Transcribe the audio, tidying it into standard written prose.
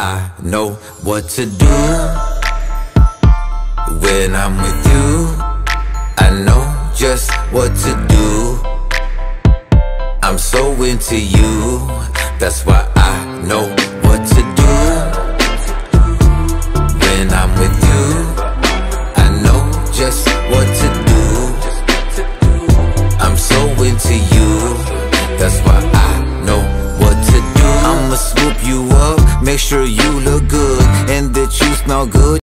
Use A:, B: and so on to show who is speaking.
A: I know what to do. When I'm with you, I know just what to do. I'm so into you, that's why I know what to do. When I'm with you, I know just what to do. I'm so into you, that's why I know what to do. I'ma swoop you up, make sure you look good and that you smell good.